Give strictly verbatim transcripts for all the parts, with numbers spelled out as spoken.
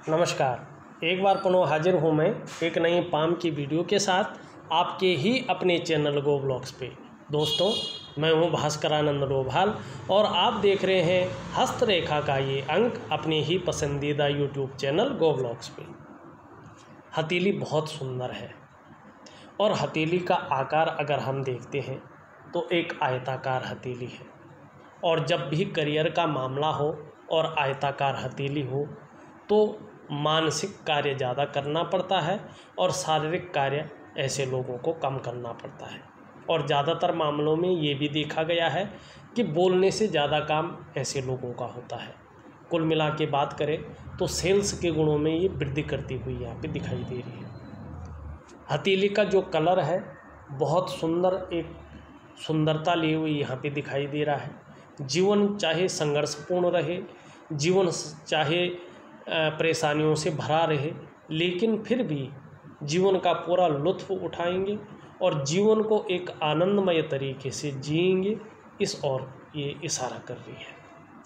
नमस्कार। एक बार पुनः हाजिर हूँ मैं एक नई पाम की वीडियो के साथ आपके ही अपने चैनल गो ब्लॉग्स पे। दोस्तों, मैं हूँ भास्करानंद डोभाल और आप देख रहे हैं हस्तरेखा का ये अंक अपने ही पसंदीदा यूट्यूब चैनल गो ब्लॉग्स पे। हथेली बहुत सुंदर है और हथेली का आकार अगर हम देखते हैं तो एक आयताकार हथेली है। और जब भी करियर का मामला हो और आयताकार हथेली हो तो मानसिक कार्य ज़्यादा करना पड़ता है और शारीरिक कार्य ऐसे लोगों को कम करना पड़ता है। और ज़्यादातर मामलों में ये भी देखा गया है कि बोलने से ज़्यादा काम ऐसे लोगों का होता है। कुल मिला के बात करें तो सेल्स के गुणों में ये वृद्धि करती हुई यहाँ पे दिखाई दे रही है। हथेली का जो कलर है बहुत सुंदर, एक सुंदरता ली हुई यहाँ पे दिखाई दे रहा है। जीवन चाहे संघर्षपूर्ण रहे, जीवन चाहे परेशानियों से भरा रहे, लेकिन फिर भी जीवन का पूरा लुत्फ़ उठाएंगे और जीवन को एक आनंदमय तरीके से जिएंगे, इस ओर ये इशारा कर रही है।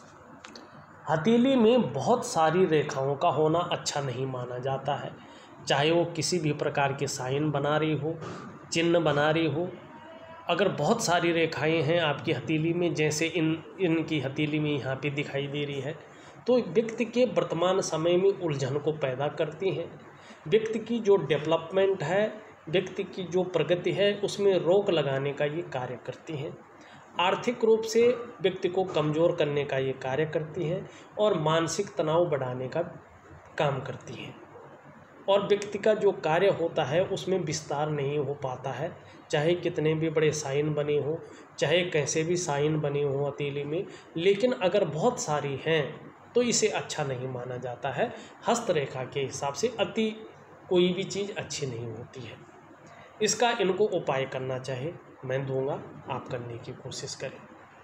हथेली में बहुत सारी रेखाओं का होना अच्छा नहीं माना जाता है, चाहे वो किसी भी प्रकार के साइन बना रही हो, चिन्ह बना रही हो। अगर बहुत सारी रेखाएं हैं आपकी हथेली में, जैसे इन इनकी हथेली में यहाँ पे दिखाई दे रही है, तो व्यक्ति के वर्तमान समय में उलझन को पैदा करती हैं। व्यक्ति की जो डेवलपमेंट है, व्यक्ति की जो प्रगति है, उसमें रोक लगाने का ये कार्य करती हैं। आर्थिक रूप से व्यक्ति को कमज़ोर करने का ये कार्य करती हैं और मानसिक तनाव बढ़ाने का काम करती हैं। और व्यक्ति का जो कार्य होता है उसमें विस्तार नहीं हो पाता है, चाहे कितने भी बड़े साइन बने हों, चाहे कैसे भी साइन बने हों हथेली में, लेकिन अगर बहुत सारी हैं तो इसे अच्छा नहीं माना जाता है। हस्तरेखा के हिसाब से अति कोई भी चीज़ अच्छी नहीं होती है। इसका इनको उपाय करना चाहे मैं दूंगा, आप करने की कोशिश करें।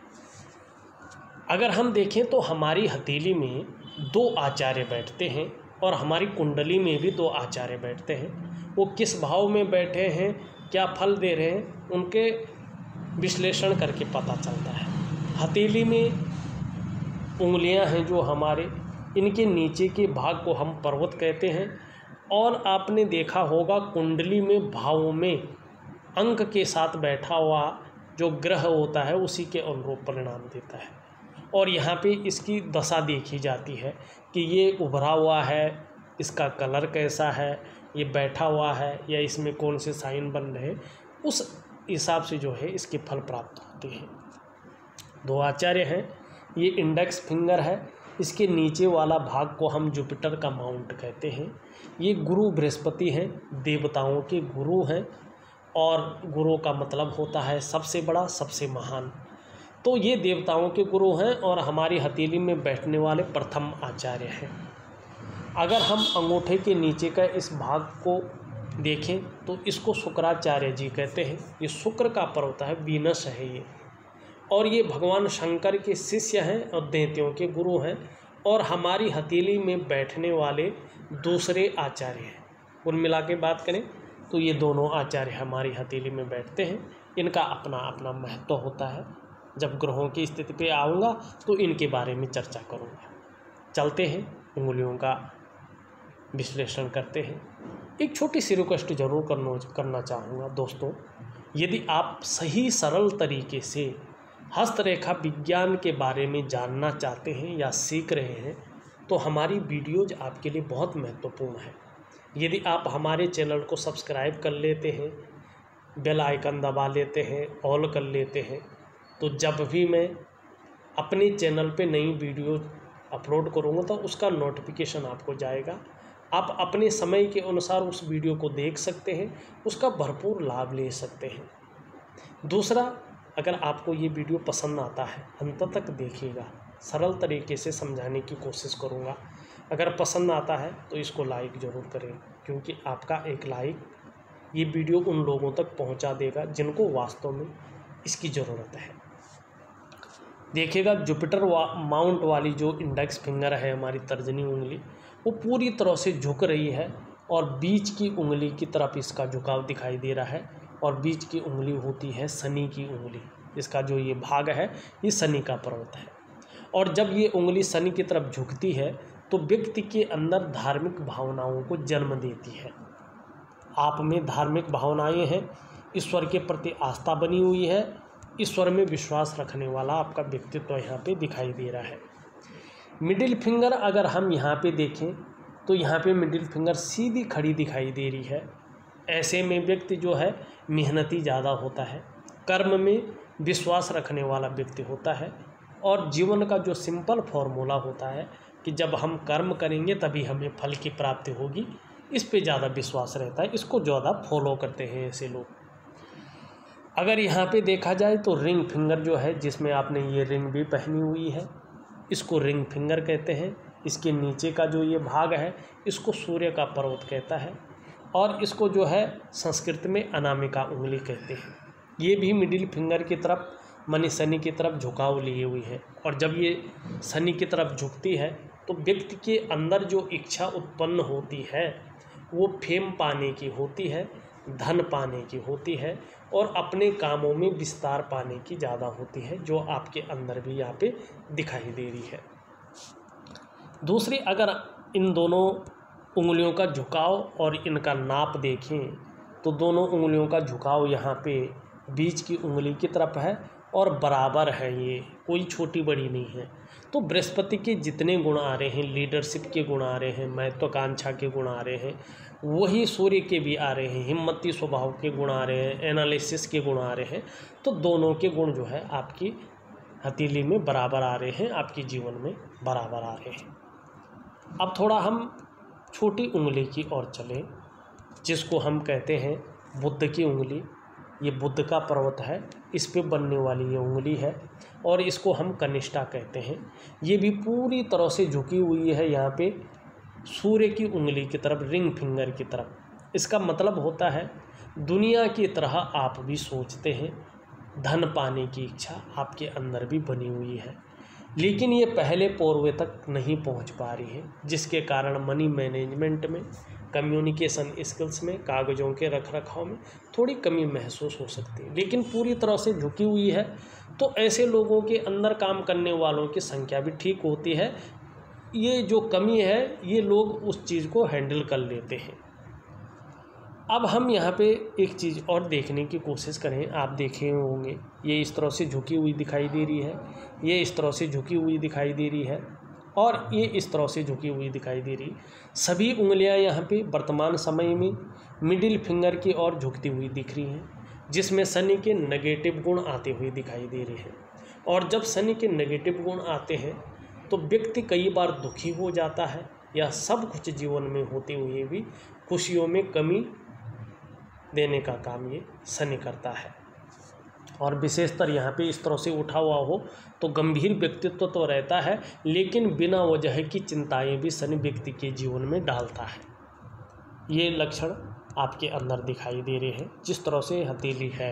अगर हम देखें तो हमारी हथेली में दो आचार्य बैठते हैं और हमारी कुंडली में भी दो आचार्य बैठते हैं। वो किस भाव में बैठे हैं, क्या फल दे रहे हैं, उनके विश्लेषण करके पता चलता है। हथेली में उंगलियां हैं जो हमारे, इनके नीचे के भाग को हम पर्वत कहते हैं। और आपने देखा होगा कुंडली में भावों में अंक के साथ बैठा हुआ जो ग्रह होता है उसी के अनुरूप परिणाम देता है। और यहाँ पे इसकी दशा देखी जाती है कि ये उभरा हुआ है, इसका कलर कैसा है, ये बैठा हुआ है या इसमें कौन से साइन बन रहे, उस हिसाब से जो है इसके फल प्राप्त होते हैं। दो आचार्य हैं, ये इंडेक्स फिंगर है, इसके नीचे वाला भाग को हम जुपिटर का माउंट कहते हैं। ये गुरु बृहस्पति हैं, देवताओं के गुरु हैं और गुरु का मतलब होता है सबसे बड़ा, सबसे महान। तो ये देवताओं के गुरु हैं और हमारी हथेली में बैठने वाले प्रथम आचार्य हैं। अगर हम अंगूठे के नीचे का इस भाग को देखें तो इसको शुक्राचार्य जी कहते हैं। ये शुक्र का पर्वत है, वीनस है ये, और ये भगवान शंकर के शिष्य हैं और दैत्यों के गुरु हैं। और हमारी हथेली में बैठने वाले दूसरे आचार्य हैं। कुल मिला के बात करें तो ये दोनों आचार्य हमारी हथेली में बैठते हैं। इनका अपना अपना महत्व होता है। जब ग्रहों की स्थिति पे आऊँगा तो इनके बारे में चर्चा करूँगा। चलते हैं, उंगलियों का विश्लेषण करते हैं। एक छोटी सी रिक्वेस्ट जरूर करना करना चाहूँगा दोस्तों, यदि आप सही सरल तरीके से हस्तरेखा विज्ञान के बारे में जानना चाहते हैं या सीख रहे हैं तो हमारी वीडियोज आपके लिए बहुत महत्वपूर्ण है। यदि आप हमारे चैनल को सब्सक्राइब कर लेते हैं, बेल आइकन दबा लेते हैं, ऑल कर लेते हैं, तो जब भी मैं अपने चैनल पे नई वीडियो अपलोड करूँगा तो उसका नोटिफिकेशन आपको जाएगा। आप अपने समय के अनुसार उस वीडियो को देख सकते हैं, उसका भरपूर लाभ ले सकते हैं। दूसरा, अगर आपको ये वीडियो पसंद आता है अंत तक देखिएगा, सरल तरीके से समझाने की कोशिश करूँगा। अगर पसंद आता है तो इसको लाइक ज़रूर करें, क्योंकि आपका एक लाइक ये वीडियो उन लोगों तक पहुँचा देगा जिनको वास्तव में इसकी ज़रूरत है। देखिएगा, जुपिटर वा माउंट वाली जो इंडेक्स फिंगर है हमारी तर्जनी उंगली, वो पूरी तरह से झुक रही है और बीच की उंगली की तरफ इसका झुकाव दिखाई दे रहा है। और बीच की उंगली होती है शनि की उंगली। इसका जो ये भाग है ये शनि का पर्वत है। और जब ये उंगली शनि की तरफ झुकती है तो व्यक्ति के अंदर धार्मिक भावनाओं को जन्म देती है। आप में धार्मिक भावनाएं हैं, ईश्वर के प्रति आस्था बनी हुई है, ईश्वर में विश्वास रखने वाला आपका व्यक्तित्व यहाँ पे दिखाई दे रहा है। मिडिल फिंगर अगर हम यहाँ पे देखें तो यहाँ पे मिडिल फिंगर सीधी खड़ी दिखाई दे रही है। ऐसे में व्यक्ति जो है मेहनती ज़्यादा होता है, कर्म में विश्वास रखने वाला व्यक्ति होता है, और जीवन का जो सिंपल फॉर्मूला होता है कि जब हम कर्म करेंगे तभी हमें फल की प्राप्ति होगी, इस पे ज़्यादा विश्वास रहता है, इसको ज़्यादा फॉलो करते हैं ऐसे लोग। अगर यहाँ पे देखा जाए तो रिंग फिंगर जो है, जिसमें आपने ये रिंग भी पहनी हुई है, इसको रिंग फिंगर कहते हैं। इसके नीचे का जो ये भाग है इसको सूर्य का पर्वत कहता है, और इसको जो है संस्कृत में अनामिका उंगली कहते हैं। ये भी मिडिल फिंगर की तरफ माने शनि की तरफ झुकाव लिए हुई है, और जब ये शनि की तरफ झुकती है तो व्यक्ति के अंदर जो इच्छा उत्पन्न होती है वो फेम पाने की होती है, धन पाने की होती है, और अपने कामों में विस्तार पाने की ज़्यादा होती है, जो आपके अंदर भी यहाँ पे दिखाई दे रही है। दूसरी, अगर इन दोनों उंगलियों का झुकाव और इनका नाप देखें तो दोनों उंगलियों का झुकाव यहाँ पे बीच की उंगली की तरफ है और बराबर है, ये कोई छोटी बड़ी नहीं है। तो बृहस्पति के जितने गुण आ रहे हैं, लीडरशिप के गुण आ रहे हैं, महत्वाकांक्षा के गुण आ रहे हैं, वही सूर्य के भी आ रहे हैं, हिम्मती स्वभाव के गुण आ रहे हैं, एनालिसिस के गुण आ रहे हैं। तो दोनों के गुण जो है आपकी हथेली में बराबर आ रहे हैं, आपके जीवन में बराबर आ रहे हैं। अब थोड़ा हम छोटी उंगली की ओर चलें, जिसको हम कहते हैं बुद्ध की उंगली। ये बुद्ध का पर्वत है, इस पे बनने वाली ये उंगली है, और इसको हम कनिष्ठा कहते हैं। ये भी पूरी तरह से झुकी हुई है यहाँ पे सूर्य की उंगली की तरफ, रिंग फिंगर की तरफ। इसका मतलब होता है दुनिया की तरह आप भी सोचते हैं, धन पाने की इच्छा आपके अंदर भी बनी हुई है, लेकिन ये पहले पोरवे तक नहीं पहुंच पा रही है, जिसके कारण मनी मैनेजमेंट में, कम्युनिकेशन स्किल्स में, कागज़ों के रख रखाव में थोड़ी कमी महसूस हो सकती है। लेकिन पूरी तरह से झुकी हुई है तो ऐसे लोगों के अंदर काम करने वालों की संख्या भी ठीक होती है। ये जो कमी है ये लोग उस चीज़ को हैंडल कर लेते हैं। अब हम यहाँ पे एक चीज़ और देखने की कोशिश करें। आप देखे होंगे ये इस तरह से झुकी हुई दिखाई दे रही है, ये इस तरह से झुकी हुई दिखाई दे रही है, और ये इस तरह से झुकी हुई दिखाई दे रही। सभी उंगलियां यहाँ पे वर्तमान समय में मिडिल फिंगर की ओर झुकती हुई दिख रही हैं, जिसमें शनि के नेगेटिव गुण आते हुए दिखाई दे रहे हैं। और जब शनि के नेगेटिव गुण आते हैं तो व्यक्ति कई बार दुखी हो जाता है, या सब कुछ जीवन में होते हुए भी खुशियों में कमी देने का काम ये शनि करता है। और विशेषतर यहाँ पे इस तरह से उठा हुआ हो तो गंभीर व्यक्तित्व तो रहता है, लेकिन बिना वजह की चिंताएं भी शनि व्यक्ति के जीवन में डालता है। ये लक्षण आपके अंदर दिखाई दे रहे हैं, जिस तरह से हथेली है।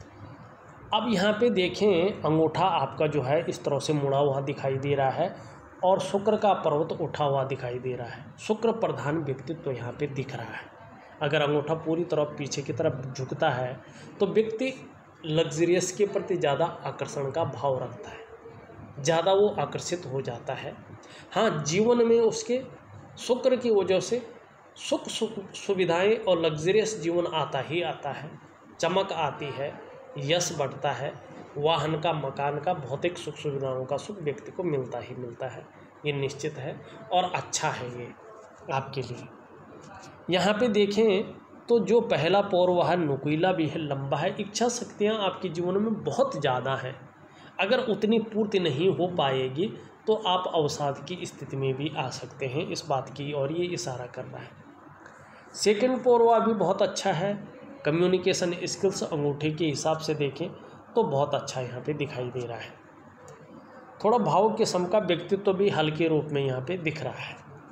अब यहाँ पे देखें, अंगूठा आपका जो है इस तरह से मुड़ा हुआ दिखाई दे रहा है, और शुक्र का पर्वत उठा हुआ दिखाई दे रहा है। शुक्र प्रधान व्यक्तित्व यहाँ पे दिख रहा है। अगर अंगूठा पूरी तरह पीछे की तरफ झुकता है तो व्यक्ति लग्जरियस के प्रति ज़्यादा आकर्षण का भाव रखता है, ज़्यादा वो आकर्षित हो जाता है। हाँ, जीवन में उसके शुक्र की वजह से सुख सुविधाएं और लग्जरियस जीवन आता ही आता है, चमक आती है, यश बढ़ता है, वाहन का, मकान का, भौतिक सुख सुविधाओं का सुख व्यक्ति को मिलता ही मिलता है। ये निश्चित है और अच्छा है ये आपके लिए। यहाँ पे देखें तो जो पहला पौर वह नुकीला भी है, लंबा है। इच्छा शक्तियाँ आपके जीवन में बहुत ज़्यादा हैं। अगर उतनी पूर्ति नहीं हो पाएगी तो आप अवसाद की स्थिति में भी आ सकते हैं, इस बात की और ये इशारा कर रहा है। सेकंड पौरवा भी बहुत अच्छा है। कम्युनिकेशन स्किल्स अंगूठे के हिसाब से देखें तो बहुत अच्छा यहाँ पे दिखाई दे रहा है। थोड़ा भाव के सम का व्यक्तित्व भी हल्के रूप में यहाँ पे दिख रहा है।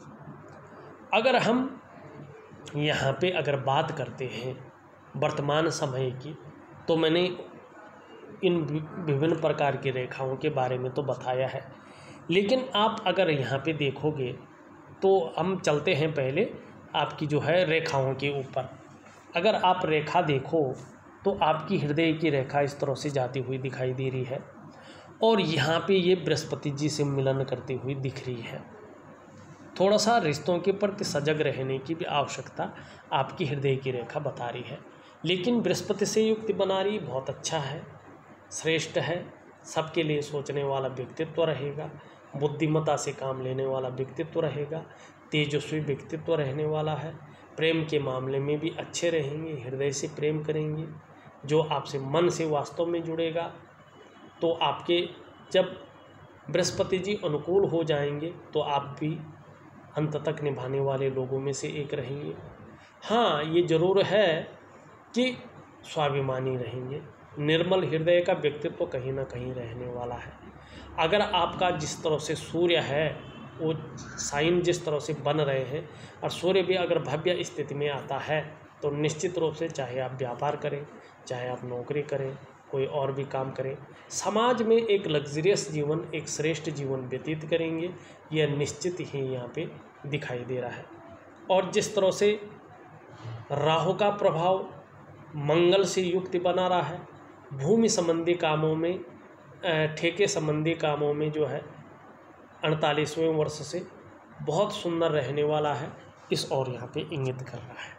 अगर हम यहाँ पे अगर बात करते हैं वर्तमान समय की, तो मैंने इन विभिन्न प्रकार की रेखाओं के बारे में तो बताया है, लेकिन आप अगर यहाँ पे देखोगे तो हम चलते हैं पहले आपकी जो है रेखाओं के ऊपर। अगर आप रेखा देखो तो आपकी हृदय की रेखा इस तरह से जाती हुई दिखाई दे रही है, और यहाँ पे ये बृहस्पति जी से मिलन करती हुई दिख रही है। थोड़ा सा रिश्तों के प्रति सजग रहने की भी आवश्यकता आपकी हृदय की रेखा बता रही है। लेकिन बृहस्पति से युक्ति बना रही, बहुत अच्छा है, श्रेष्ठ है, सबके लिए सोचने वाला व्यक्तित्व रहेगा, बुद्धिमत्ता से काम लेने वाला व्यक्तित्व रहेगा, तेजस्वी व्यक्तित्व रहने वाला है, प्रेम के मामले में भी अच्छे रहेंगे, हृदय से प्रेम करेंगे, जो आपसे मन से वास्तव में जुड़ेगा। तो आपके जब बृहस्पति जी अनुकूल हो जाएंगे तो आप भी अंत तक निभाने वाले लोगों में से एक रहेंगे। हाँ, ये ज़रूर है कि स्वाभिमानी रहेंगे, निर्मल हृदय का व्यक्तित्व कहीं ना कहीं रहने वाला है। अगर आपका जिस तरह से सूर्य है वो साइन जिस तरह से बन रहे हैं और सूर्य भी अगर भव्य स्थिति में आता है तो निश्चित रूप से चाहे आप व्यापार करें, चाहे आप नौकरी करें, कोई और भी काम करें, समाज में एक लग्जरियस जीवन, एक श्रेष्ठ जीवन व्यतीत करेंगे, यह निश्चित ही यहाँ पे दिखाई दे रहा है। और जिस तरह से राहु का प्रभाव मंगल से युक्ति बना रहा है, भूमि संबंधी कामों में, ठेके संबंधी कामों में जो है अड़तालीसवें वर्ष से बहुत सुंदर रहने वाला है, इस और यहाँ पे इंगित कर रहा है।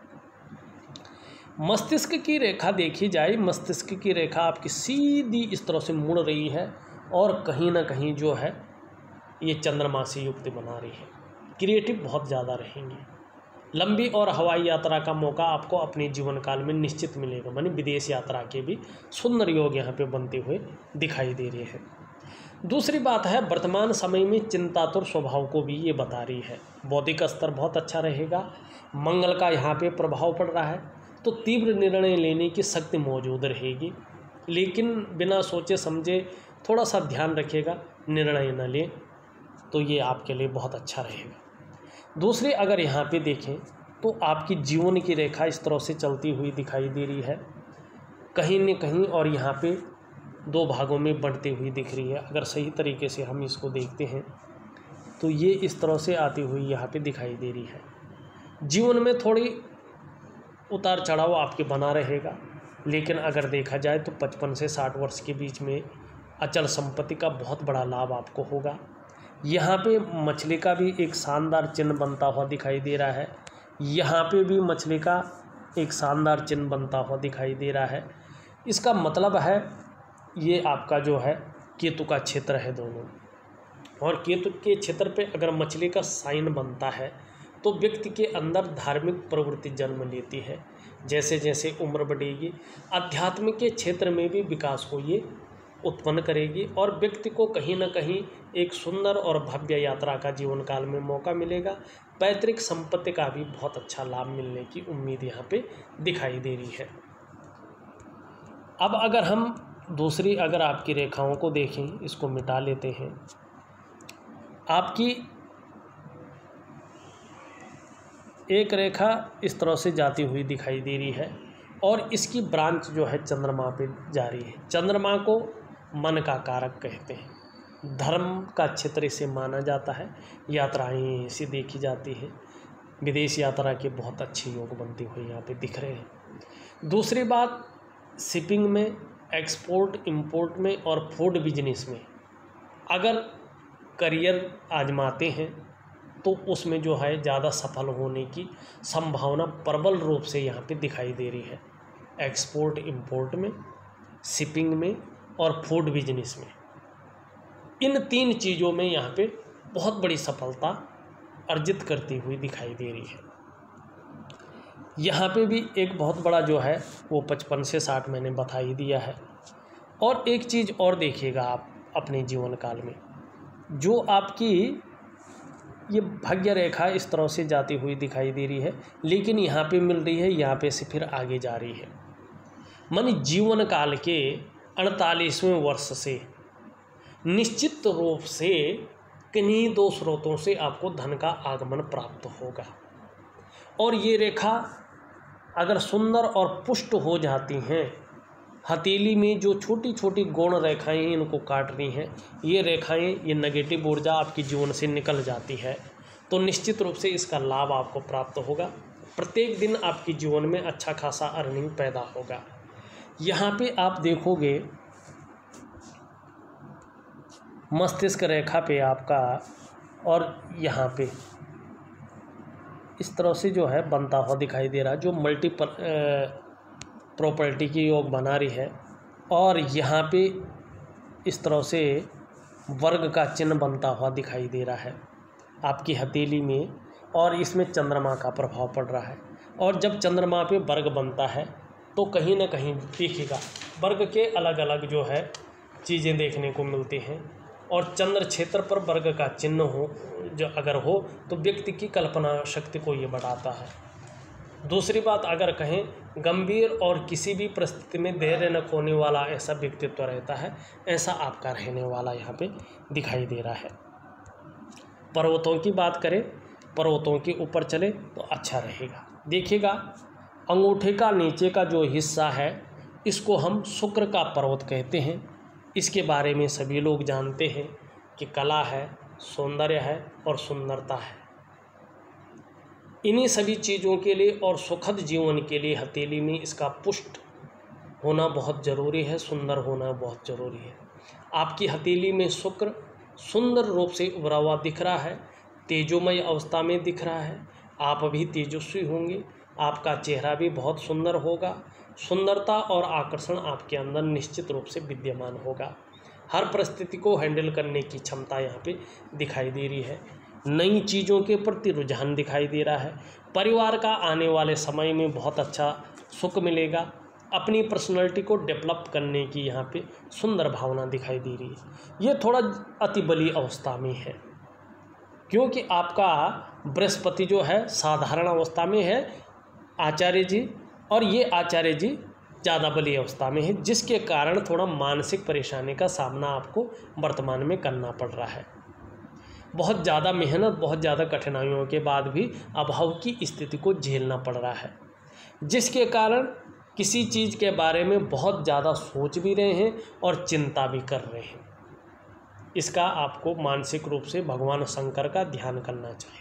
मस्तिष्क की रेखा देखी जाए, मस्तिष्क की रेखा आपकी सीधी इस तरह से मुड़ रही है और कहीं ना कहीं जो है ये चंद्रमा से युक्ति बना रही है। क्रिएटिव बहुत ज़्यादा रहेंगे। लंबी और हवाई यात्रा का मौका आपको अपने जीवन काल में निश्चित मिलेगा, मानी विदेश यात्रा के भी सुंदर योग यहाँ पे बनते हुए दिखाई दे रहे हैं। दूसरी बात है, वर्तमान समय में चिंतातुर स्वभाव को भी ये बता रही है। बौद्धिक स्तर बहुत अच्छा रहेगा, मंगल का यहाँ पे प्रभाव पड़ रहा है, तो तीव्र निर्णय लेने की शक्ति मौजूद रहेगी, लेकिन बिना सोचे समझे थोड़ा सा ध्यान रखिएगा, निर्णय न लें, तो ये आपके लिए बहुत अच्छा रहेगा। दूसरी अगर यहाँ पे देखें तो आपकी जीवन की रेखा इस तरह से चलती हुई दिखाई दे रही है कहीं न कहीं, और यहाँ पे दो भागों में बढ़ती हुई दिख रही है। अगर सही तरीके से हम इसको देखते हैं तो ये इस तरह से आती हुई यहाँ पे दिखाई दे रही है। जीवन में थोड़ी उतार चढ़ाव आपके बना रहेगा, लेकिन अगर देखा जाए तो पचपन से साठ वर्ष के बीच में अचल संपत्ति का बहुत बड़ा लाभ आपको होगा। यहाँ पे मछली का भी एक शानदार चिन्ह बनता हुआ दिखाई दे रहा है, यहाँ पे भी मछली का एक शानदार चिन्ह बनता हुआ दिखाई दे रहा है। इसका मतलब है ये आपका जो है केतु का क्षेत्र है दोनों, और केतु के क्षेत्र पे अगर मछली का साइन बनता है तो व्यक्ति के अंदर धार्मिक प्रवृत्ति जन्म लेती है। जैसे जैसे उम्र बढ़ेगी, अध्यात्म के क्षेत्र में भी विकास को ये उत्पन्न करेगी और व्यक्ति को कहीं ना कहीं एक सुंदर और भव्य यात्रा का जीवन काल में मौका मिलेगा। पैतृक संपत्ति का भी बहुत अच्छा लाभ मिलने की उम्मीद यहाँ पे दिखाई दे रही है। अब अगर हम दूसरी अगर आपकी रेखाओं को देखें, इसको मिटा लेते हैं। आपकी एक रेखा इस तरह से जाती हुई दिखाई दे रही है और इसकी ब्रांच जो है चंद्रमा पे जा रही है। चंद्रमा को मन का कारक कहते हैं, धर्म का क्षेत्र इसे माना जाता है, यात्राएं इसे देखी जाती हैं, विदेश यात्रा के बहुत अच्छे योग बनते हुए यहाँ पे दिख रहे हैं। दूसरी बात, शिपिंग में, एक्सपोर्ट इंपोर्ट में और फूड बिजनेस में अगर करियर आजमाते हैं तो उसमें जो है ज़्यादा सफल होने की संभावना प्रबल रूप से यहाँ पे दिखाई दे रही है। एक्सपोर्ट इंपोर्ट में, शिपिंग में और फूड बिजनेस में, इन तीन चीज़ों में यहाँ पे बहुत बड़ी सफलता अर्जित करती हुई दिखाई दे रही है। यहाँ पे भी एक बहुत बड़ा जो है वो पचपन से साठ मैंने बता ही दिया है। और एक चीज़ और देखिएगा आप अपने जीवन काल में, जो आपकी ये भाग्य रेखा इस तरह से जाती हुई दिखाई दे रही है, लेकिन यहाँ पे मिल रही है, यहाँ पे से फिर आगे जा रही है। मानी जीवन काल के अड़तालीसवें वर्ष से निश्चित रूप से किन्हीं दो स्रोतों से आपको धन का आगमन प्राप्त होगा। और ये रेखा अगर सुंदर और पुष्ट हो जाती हैं, हथेली में जो छोटी छोटी गौण रेखाएं इनको काट रही हैं, ये रेखाएं, ये नेगेटिव ऊर्जा आपके जीवन से निकल जाती है, तो निश्चित रूप से इसका लाभ आपको प्राप्त होगा। प्रत्येक दिन आपके जीवन में अच्छा खासा अर्निंग पैदा होगा। यहाँ पे आप देखोगे मस्तिष्क रेखा पे आपका, और यहाँ पे इस तरह से जो है बनता हुआ दिखाई दे रहा है, जो मल्टी प्रॉपर्टी की योग बना रही है। और यहाँ पे इस तरह से वर्ग का चिन्ह बनता हुआ दिखाई दे रहा है आपकी हथेली में, और इसमें चंद्रमा का प्रभाव पड़ रहा है। और जब चंद्रमा पे वर्ग बनता है तो कहीं ना कहीं देखिएगा वर्ग के अलग अलग जो है चीज़ें देखने को मिलती हैं, और चंद्र क्षेत्र पर वर्ग का चिन्ह हो जो अगर हो तो व्यक्ति की कल्पना शक्ति को ये बढ़ाता है। दूसरी बात अगर कहें, गंभीर और किसी भी परिस्थिति में धैर्य न खोने वाला ऐसा व्यक्तित्व रहता है, ऐसा आपका रहने वाला यहाँ पे दिखाई दे रहा है। पर्वतों की बात करें, पर्वतों के ऊपर चले तो अच्छा रहेगा। देखिएगा अंगूठे का नीचे का जो हिस्सा है इसको हम शुक्र का पर्वत कहते हैं। इसके बारे में सभी लोग जानते हैं कि कला है, सौंदर्य है और सुंदरता है। इन्हीं सभी चीज़ों के लिए और सुखद जीवन के लिए हथेली में इसका पुष्ट होना बहुत ज़रूरी है, सुंदर होना बहुत ज़रूरी है। आपकी हथेली में शुक्र सुंदर रूप से उभरा हुआ दिख रहा है, तेजोमय अवस्था में दिख रहा है। आप भी तेजस्वी होंगे, आपका चेहरा भी बहुत सुंदर होगा, सुंदरता और आकर्षण आपके अंदर निश्चित रूप से विद्यमान होगा। हर परिस्थिति को हैंडल करने की क्षमता यहाँ पे दिखाई दे रही है। नई चीज़ों के प्रति रुझान दिखाई दे रहा है। परिवार का आने वाले समय में बहुत अच्छा सुख मिलेगा। अपनी पर्सनैलिटी को डेवलप करने की यहाँ पे सुंदर भावना दिखाई दे रही है। ये थोड़ा अति बली अवस्था में है, क्योंकि आपका बृहस्पति जो है साधारण अवस्था में है आचार्य जी, और ये आचार्य जी ज़्यादा बली अवस्था में है, जिसके कारण थोड़ा मानसिक परेशानी का सामना आपको वर्तमान में करना पड़ रहा है। बहुत ज़्यादा मेहनत, बहुत ज़्यादा कठिनाइयों के बाद भी अभाव की स्थिति को झेलना पड़ रहा है, जिसके कारण किसी चीज़ के बारे में बहुत ज़्यादा सोच भी रहे हैं और चिंता भी कर रहे हैं। इसका आपको मानसिक रूप से भगवान शंकर का ध्यान करना चाहिए।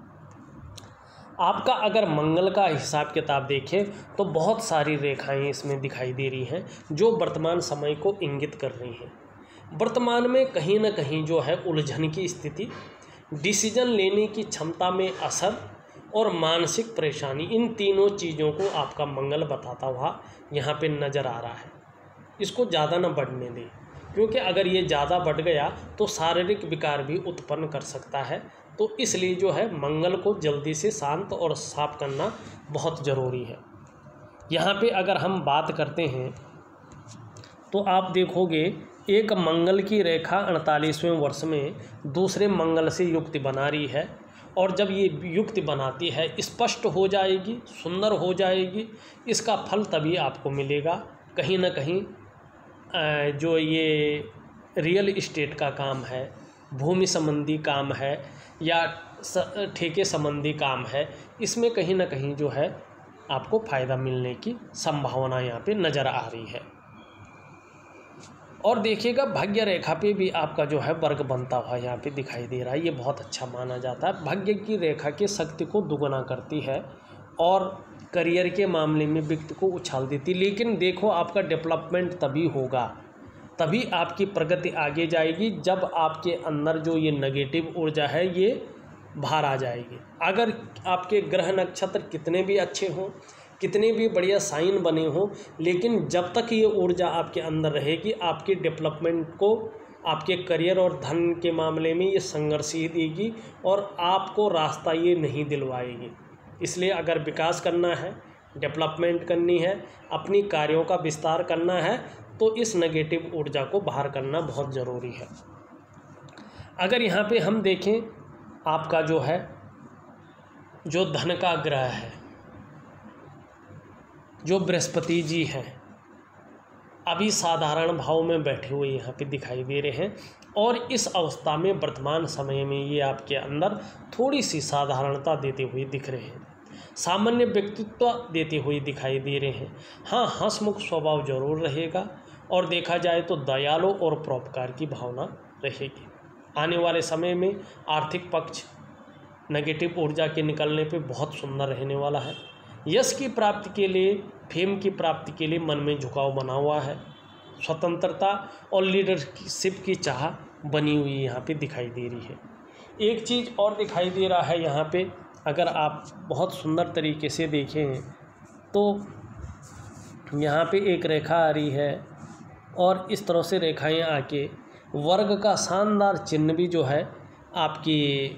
आपका अगर मंगल का हिसाब किताब देखें तो बहुत सारी रेखाएं इसमें दिखाई दे रही हैं जो वर्तमान समय को इंगित कर रही हैं। वर्तमान में कहीं ना कहीं जो है उलझन की स्थिति, डिसीजन लेने की क्षमता में असर और मानसिक परेशानी, इन तीनों चीज़ों को आपका मंगल बताता हुआ यहाँ पे नज़र आ रहा है। इसको ज़्यादा न बढ़ने दें, क्योंकि अगर ये ज़्यादा बढ़ गया तो शारीरिक विकार भी उत्पन्न कर सकता है। तो इसलिए जो है मंगल को जल्दी से शांत और साफ करना बहुत ज़रूरी है। यहाँ पे अगर हम बात करते हैं तो आप देखोगे एक मंगल की रेखा अड़तालीसवें वर्ष में दूसरे मंगल से युक्ति बना रही है, और जब ये युक्ति बनाती है स्पष्ट हो जाएगी, सुंदर हो जाएगी। इसका फल तभी आपको मिलेगा। कहीं ना कहीं जो ये रियल इस्टेट का काम है, भूमि संबंधी काम है या ठेके संबंधी काम है, इसमें कहीं ना कहीं जो है आपको फ़ायदा मिलने की संभावना यहाँ पे नज़र आ रही है। और देखिएगा भाग्य रेखा पे भी आपका जो है वर्ग बनता हुआ यहाँ पे दिखाई दे रहा है। ये बहुत अच्छा माना जाता है। भाग्य की रेखा की शक्ति को दुगना करती है और करियर के मामले में व्यक्ति को उछाल देती। लेकिन देखो आपका डेवलपमेंट तभी होगा, तभी आपकी प्रगति आगे जाएगी जब आपके अंदर जो ये नेगेटिव ऊर्जा है ये बाहर आ जाएगी। अगर आपके ग्रह नक्षत्र कितने भी अच्छे हों, कितने भी बढ़िया साइन बने हों, लेकिन जब तक ये ऊर्जा आपके अंदर रहेगी आपके डेवलपमेंट को, आपके करियर और धन के मामले में ये संघर्ष ही देगी और आपको रास्ता ये नहीं दिलवाएगी। इसलिए अगर विकास करना है, डेवलपमेंट करनी है, अपनी कार्यों का विस्तार करना है, तो इस नेगेटिव ऊर्जा को बाहर करना बहुत ज़रूरी है। अगर यहाँ पे हम देखें आपका जो है जो धन का ग्रह है, जो बृहस्पति जी हैं, अभी साधारण भाव में बैठे हुए यहाँ पे दिखाई दे रहे हैं, और इस अवस्था में वर्तमान समय में ये आपके अंदर थोड़ी सी साधारणता देते हुए दिख रहे हैं, सामान्य व्यक्तित्व देते हुए दिखाई दे रहे हैं। हाँ, हंसमुख स्वभाव जरूर रहेगा और देखा जाए तो दयालु और परोपकार की भावना रहेगी। आने वाले समय में आर्थिक पक्ष नेगेटिव ऊर्जा के निकलने पे बहुत सुंदर रहने वाला है। यश की प्राप्ति के लिए, फेम की प्राप्ति के लिए मन में झुकाव बना हुआ है। स्वतंत्रता और लीडरशिप की चाह बनी हुई यहाँ पे दिखाई दे रही है। एक चीज़ और दिखाई दे रहा है यहाँ पे अगर आप बहुत सुंदर तरीके से देखें तो यहाँ पे एक रेखा आ रही है और इस तरह से रेखाएं आके वर्ग का शानदार चिन्ह भी जो है आपकी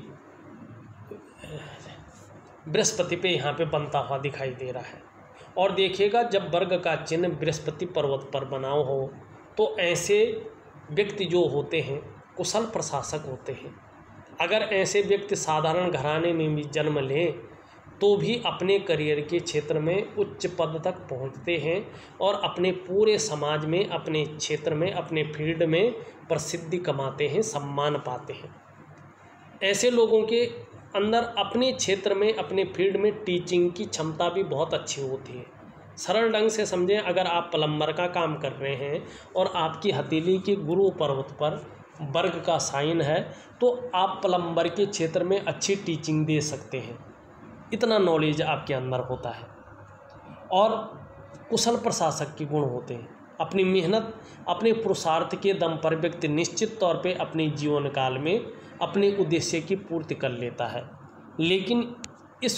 बृहस्पति पे यहाँ पे बनता हुआ दिखाई दे रहा है। और देखिएगा, जब वर्ग का चिन्ह बृहस्पति पर्वत पर बना हो तो ऐसे व्यक्ति जो होते हैं कुशल प्रशासक होते हैं। अगर ऐसे व्यक्ति साधारण घराने में भी जन्म लें तो भी अपने करियर के क्षेत्र में उच्च पद तक पहुंचते हैं और अपने पूरे समाज में, अपने क्षेत्र में, अपने फील्ड में प्रसिद्धि कमाते हैं, सम्मान पाते हैं। ऐसे लोगों के अंदर अपने क्षेत्र में, अपने फील्ड में टीचिंग की क्षमता भी बहुत अच्छी होती है। सरल ढंग से समझें, अगर आप प्लम्बर का काम कर रहे हैं और आपकी हथेली के गुरु पर्वत पर वर्ग का साइन है तो आप प्लम्बर के क्षेत्र में अच्छी टीचिंग दे सकते हैं। इतना नॉलेज आपके अंदर होता है। और कुशल प्रशासक के गुण होते हैं। अपनी मेहनत, अपने पुरुषार्थ के दम पर व्यक्ति निश्चित तौर पे अपने जीवन काल में अपने उद्देश्य की पूर्ति कर लेता है। लेकिन इस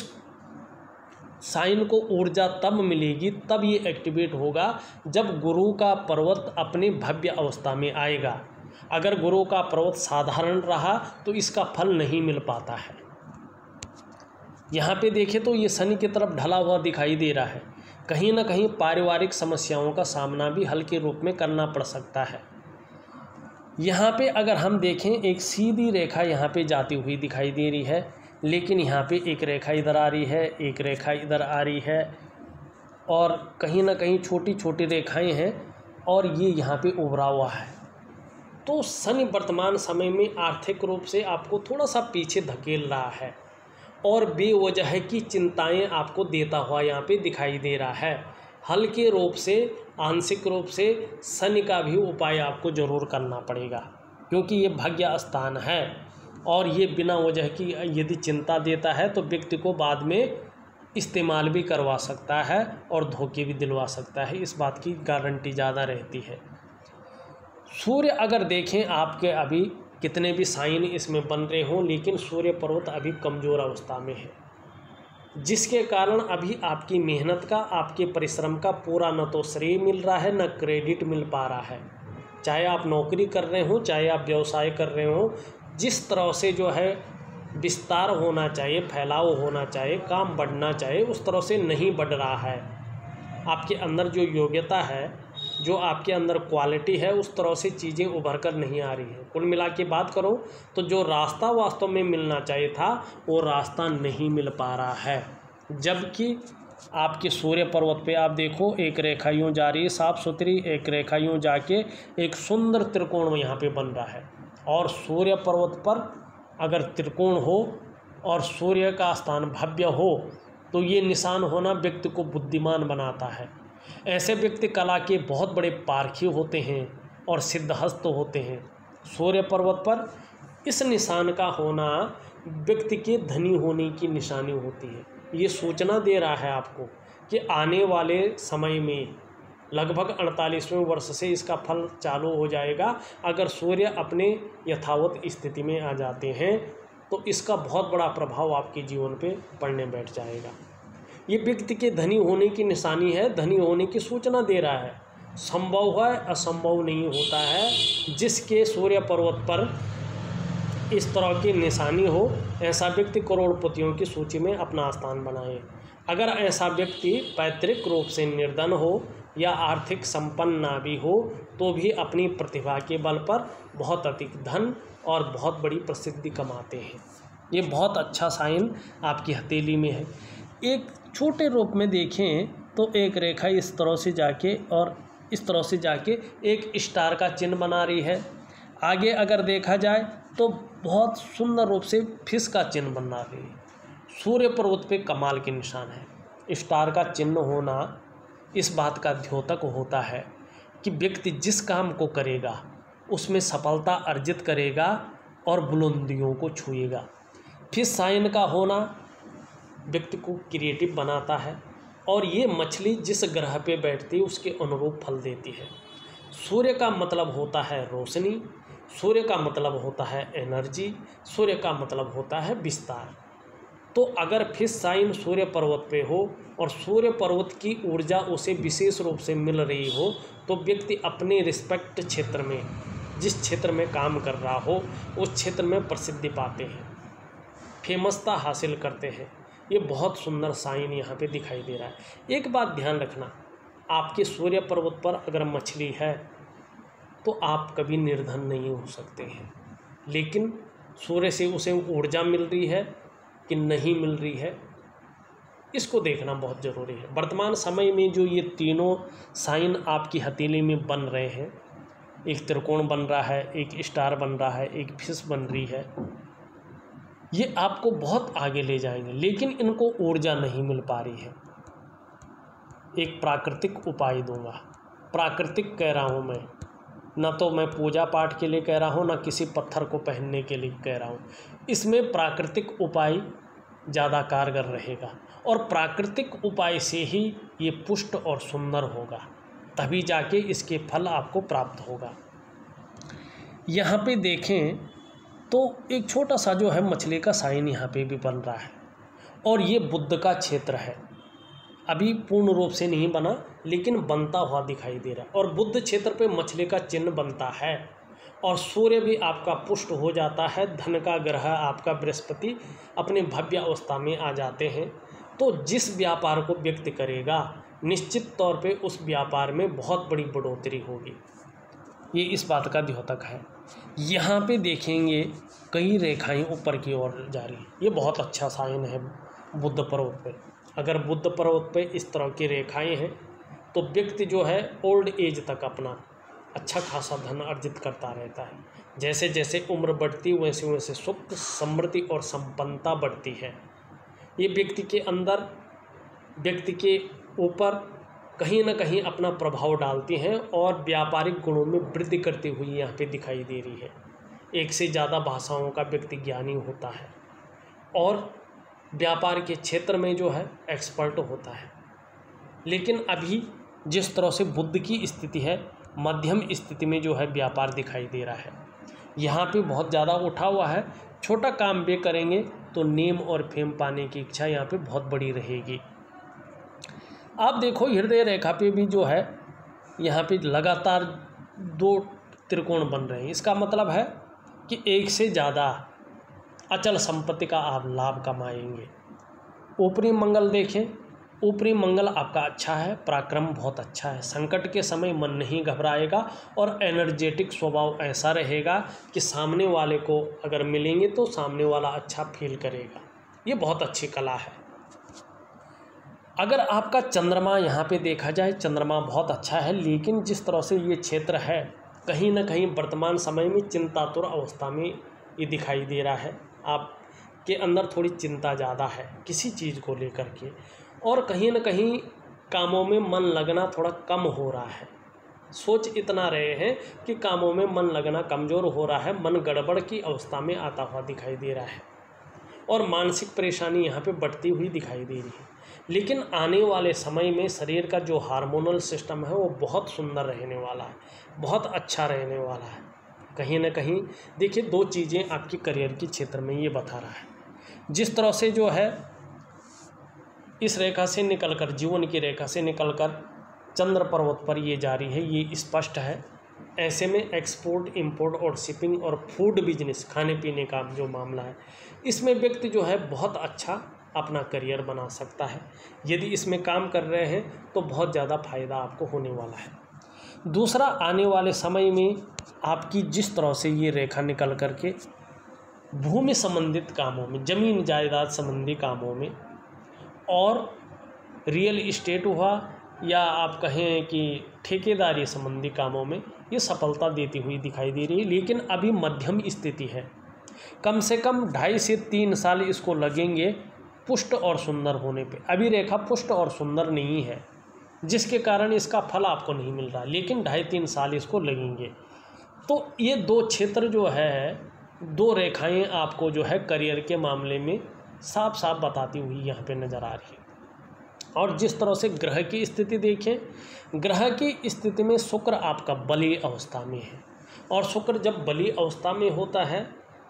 साइन को ऊर्जा तब मिलेगी, तब ये एक्टिवेट होगा जब गुरु का पर्वत अपने भव्य अवस्था में आएगा। अगर गुरु का पर्वत साधारण रहा तो इसका फल नहीं मिल पाता है। यहाँ पे देखें तो ये शनि की तरफ ढला हुआ दिखाई दे रहा है। कहीं ना कहीं पारिवारिक समस्याओं का सामना भी हल्के रूप में करना पड़ सकता है। यहाँ पे अगर हम देखें, एक सीधी रेखा यहाँ पे जाती हुई दिखाई दे रही है, लेकिन यहाँ पे एक रेखा इधर आ रही है, एक रेखा इधर आ रही है और कहीं ना कहीं छोटी छोटी रेखाएं हैं और ये यहाँ पे उभरा हुआ है। तो शनि वर्तमान समय में आर्थिक रूप से आपको थोड़ा सा पीछे धकेल रहा है और बेवजह की चिंताएं आपको देता हुआ यहाँ पे दिखाई दे रहा है। हल्के रूप से, आंशिक रूप से शनि का भी उपाय आपको जरूर करना पड़ेगा, क्योंकि ये भाग्य स्थान है और ये बिना वजह की यदि चिंता देता है तो व्यक्ति को बाद में इस्तेमाल भी करवा सकता है और धोखे भी दिलवा सकता है। इस बात की गारंटी ज़्यादा रहती है। सूर्य अगर देखें, आपके अभी कितने भी साइन इसमें बन रहे हों, लेकिन सूर्य पर्वत अभी कमज़ोर अवस्था में है, जिसके कारण अभी आपकी मेहनत का, आपके परिश्रम का पूरा न तो श्रेय मिल रहा है, न क्रेडिट मिल पा रहा है। चाहे आप नौकरी कर रहे हो, चाहे आप व्यवसाय कर रहे हो, जिस तरह से जो है विस्तार होना चाहिए, फैलाव होना चाहिए, काम बढ़ना चाहिए, उस तरह से नहीं बढ़ रहा है। आपके अंदर जो योग्यता है, जो आपके अंदर क्वालिटी है, उस तरह से चीज़ें उभर कर नहीं आ रही हैं। कुल मिला के बात करो तो जो रास्ता वास्तव में मिलना चाहिए था वो रास्ता नहीं मिल पा रहा है। जबकि आपके सूर्य पर्वत पे आप देखो, एक रेखा यूँ जा रही है साफ सुथरी, एक रेखा यूँ जाके एक सुंदर त्रिकोण यहाँ पे बन रहा है। और सूर्य पर्वत पर अगर त्रिकोण हो और सूर्य का स्थान भव्य हो तो ये निशान होना व्यक्ति को बुद्धिमान बनाता है। ऐसे व्यक्ति कला के बहुत बड़े पारखी होते हैं और सिद्धहस्त होते हैं। सूर्य पर्वत पर इस निशान का होना व्यक्ति के धनी होने की निशानी होती है। ये सूचना दे रहा है आपको कि आने वाले समय में लगभग अड़तालीसवें वर्ष से इसका फल चालू हो जाएगा। अगर सूर्य अपने यथावत स्थिति में आ जाते हैं तो इसका बहुत बड़ा प्रभाव आपके जीवन पे पड़ने बैठ जाएगा। ये व्यक्ति के धनी होने की निशानी है, धनी होने की सूचना दे रहा है। संभव है, असंभव नहीं होता है। जिसके सूर्य पर्वत पर इस तरह की निशानी हो, ऐसा व्यक्ति करोड़पतियों की सूची में अपना स्थान बनाए। अगर ऐसा व्यक्ति पैतृक रूप से निर्धन हो या आर्थिक संपन्न ना भी हो तो भी अपनी प्रतिभा के बल पर बहुत अधिक धन और बहुत बड़ी प्रसिद्धि कमाते हैं। ये बहुत अच्छा साइन आपकी हथेली में है। एक छोटे रूप में देखें तो एक रेखा इस तरह से जाके और इस तरह से जाके एक स्टार का चिन्ह बना रही है। आगे अगर देखा जाए तो बहुत सुंदर रूप से फिश का चिन्ह बना रही है। सूर्य पर्वत पे कमाल के निशान है। स्टार का चिन्ह होना इस बात का द्योतक होता है कि व्यक्ति जिस काम को करेगा उसमें सफलता अर्जित करेगा और बुलंदियों को छुएगा। फिश साइन का होना व्यक्ति को क्रिएटिव बनाता है और ये मछली जिस ग्रह पे बैठती है उसके अनुरूप फल देती है। सूर्य का मतलब होता है रोशनी, सूर्य का मतलब होता है एनर्जी, सूर्य का मतलब होता है विस्तार। तो अगर फिश साइन सूर्य पर्वत पे हो और सूर्य पर्वत की ऊर्जा उसे विशेष रूप से मिल रही हो तो व्यक्ति अपने रिस्पेक्ट क्षेत्र में, जिस क्षेत्र में काम कर रहा हो उस क्षेत्र में प्रसिद्धि पाते हैं, फेमसता हासिल करते हैं। ये बहुत सुंदर साइन यहाँ पे दिखाई दे रहा है। एक बात ध्यान रखना, आपके सूर्य पर्वत पर अगर मछली है तो आप कभी निर्धन नहीं हो सकते हैं, लेकिन सूर्य से उसे ऊर्जा मिल रही है कि नहीं मिल रही है, इसको देखना बहुत ज़रूरी है। वर्तमान समय में जो ये तीनों साइन आपकी हथेली में बन रहे हैं, एक त्रिकोण बन रहा है, एक स्टार बन रहा है, एक फिश बन रही है, ये आपको बहुत आगे ले जाएंगे, लेकिन इनको ऊर्जा नहीं मिल पा रही है। एक प्राकृतिक उपाय दूंगा, प्राकृतिक कह रहा हूँ मैं, ना तो मैं पूजा पाठ के लिए कह रहा हूँ, ना किसी पत्थर को पहनने के लिए कह रहा हूँ। इसमें प्राकृतिक उपाय ज़्यादा कारगर रहेगा और प्राकृतिक उपाय से ही ये पुष्ट और सुंदर होगा, तभी जाके इसके फल आपको प्राप्त होगा। यहाँ पे देखें तो एक छोटा सा जो है मछली का साइन यहाँ पे भी बन रहा है और ये बुध का क्षेत्र है। अभी पूर्ण रूप से नहीं बना लेकिन बनता हुआ दिखाई दे रहा है और बुध क्षेत्र पे मछली का चिन्ह बनता है और सूर्य भी आपका पुष्ट हो जाता है। धन का ग्रह आपका बृहस्पति अपने भव्य अवस्था में आ जाते हैं, तो जिस व्यापार को व्यक्त करेगा निश्चित तौर पे उस व्यापार में बहुत बड़ी बढ़ोतरी होगी। ये इस बात का द्योतक है। यहाँ पे देखेंगे कई रेखाएं ऊपर की ओर जा रही, ये बहुत अच्छा साइन है बुध पर्वत पे। अगर बुध पर्वत पे इस तरह की रेखाएं हैं तो व्यक्ति जो है ओल्ड एज तक अपना अच्छा खासा धन अर्जित करता रहता है। जैसे जैसे उम्र बढ़ती वैसे वैसे सुख समृद्धि और संपन्नता बढ़ती है। ये व्यक्ति के अंदर, व्यक्ति के ऊपर कहीं ना कहीं अपना प्रभाव डालती हैं और व्यापारिक गुणों में वृद्धि करती हुई यहाँ पे दिखाई दे रही है। एक से ज़्यादा भाषाओं का व्यक्ति ज्ञानी होता है और व्यापार के क्षेत्र में जो है एक्सपर्ट होता है। लेकिन अभी जिस तरह से बुध की स्थिति है, मध्यम स्थिति में जो है व्यापार दिखाई दे रहा है। यहाँ पे बहुत ज़्यादा उठा हुआ है। छोटा काम भी करेंगे तो नेम और फेम पाने की इच्छा यहाँ पे बहुत बड़ी रहेगी। आप देखो हृदय रेखा पे भी जो है यहाँ पे लगातार दो त्रिकोण बन रहे हैं। इसका मतलब है कि एक से ज़्यादा अचल संपत्ति का आप लाभ कमाएंगे। ऊपरी मंगल देखें, ऊपरी मंगल आपका अच्छा है, पराक्रम बहुत अच्छा है, संकट के समय मन नहीं घबराएगा और एनर्जेटिक स्वभाव ऐसा रहेगा कि सामने वाले को अगर मिलेंगे तो सामने वाला अच्छा फील करेगा। ये बहुत अच्छी कला है। अगर आपका चंद्रमा यहाँ पे देखा जाए, चंद्रमा बहुत अच्छा है, लेकिन जिस तरह से ये क्षेत्र है कहीं ना कहीं वर्तमान समय में चिंतातुर अवस्था में ये दिखाई दे रहा है। आपके अंदर थोड़ी चिंता ज़्यादा है किसी चीज़ को लेकर के और कहीं ना कहीं कामों में मन लगना थोड़ा कम हो रहा है। सोच इतना रहे हैं कि कामों में मन लगना कमज़ोर हो रहा है, मन गड़बड़ की अवस्था में आता हुआ दिखाई दे रहा है और मानसिक परेशानी यहाँ पे बढ़ती हुई दिखाई दे रही है। लेकिन आने वाले समय में शरीर का जो हार्मोनल सिस्टम है वो बहुत सुंदर रहने वाला है, बहुत अच्छा रहने वाला है। कहीं ना कहीं देखिए दो चीज़ें आपकी करियर के क्षेत्र में ये बता रहा है। जिस तरह से जो है इस रेखा से निकलकर, जीवन की रेखा से निकलकर चंद्र पर्वत पर ये जारी है, ये स्पष्ट है। ऐसे में एक्सपोर्ट, इंपोर्ट और शिपिंग और फूड बिजनेस, खाने पीने का जो मामला है, इसमें व्यक्ति जो है बहुत अच्छा अपना करियर बना सकता है। यदि इसमें काम कर रहे हैं तो बहुत ज़्यादा फायदा आपको होने वाला है। दूसरा, आने वाले समय में आपकी जिस तरह से ये रेखा निकल करके भूमि संबंधित कामों में, ज़मीन जायदाद संबंधी कामों में और रियल इस्टेट हुआ या आप कहें कि ठेकेदारी संबंधी कामों में ये सफलता देती हुई दिखाई दे रही है। लेकिन अभी मध्यम स्थिति है, कम से कम ढाई से तीन साल इसको लगेंगे पुष्ट और सुंदर होने पे। अभी रेखा पुष्ट और सुंदर नहीं है, जिसके कारण इसका फल आपको नहीं मिल रहा, लेकिन ढाई तीन साल इसको लगेंगे। तो ये दो क्षेत्र जो है, दो रेखाएं आपको जो है करियर के मामले में साफ साफ बताती हुई यहाँ पे नज़र आ रही है। और जिस तरह से ग्रह की स्थिति देखें, ग्रह की स्थिति में शुक्र आपका बली अवस्था में है और शुक्र जब बली अवस्था में होता है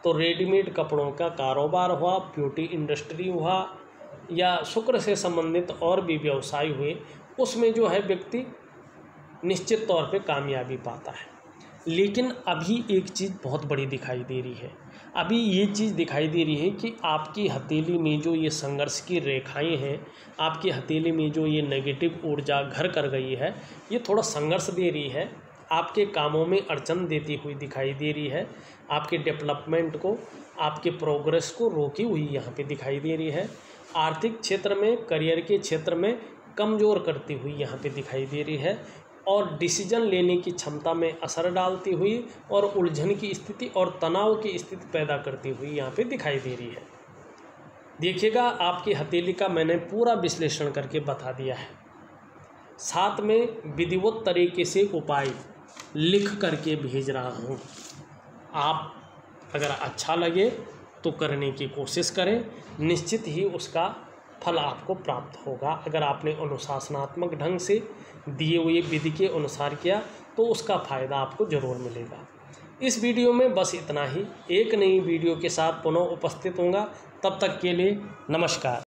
तो रेडीमेड कपड़ों का कारोबार हुआ, ब्यूटी इंडस्ट्री हुआ, या शुक्र से संबंधित और भी व्यवसाय हुए, उसमें जो है व्यक्ति निश्चित तौर पे कामयाबी पाता है। लेकिन अभी एक चीज़ बहुत बड़ी दिखाई दे रही है। अभी ये चीज़ दिखाई दे रही है कि आपकी हथेली में जो ये संघर्ष की रेखाएं हैं, आपकी हथेली में जो ये नेगेटिव ऊर्जा घर कर गई है, ये थोड़ा संघर्ष दे रही है, आपके कामों में अड़चन देती हुई दिखाई दे रही है, आपके डेवलपमेंट को, आपके प्रोग्रेस को रोकी हुई यहाँ पे दिखाई दे रही है। आर्थिक क्षेत्र में, करियर के क्षेत्र में कमज़ोर करती हुई यहाँ पे दिखाई दे रही है, और डिसीजन लेने की क्षमता में असर डालती हुई और उलझन की स्थिति और तनाव की स्थिति पैदा करती हुई यहाँ पे दिखाई दे रही है। देखिएगा, आपकी हथेली का मैंने पूरा विश्लेषण करके बता दिया है, साथ में विधिवत तरीके से उपाय लिख करके भेज रहा हूँ। आप अगर अच्छा लगे तो करने की कोशिश करें, निश्चित ही उसका फल आपको प्राप्त होगा। अगर आपने अनुशासनात्मक ढंग से दिए हुए विधि के अनुसार किया तो उसका फ़ायदा आपको ज़रूर मिलेगा। इस वीडियो में बस इतना ही। एक नई वीडियो के साथ पुनः उपस्थित होऊंगा, तब तक के लिए नमस्कार।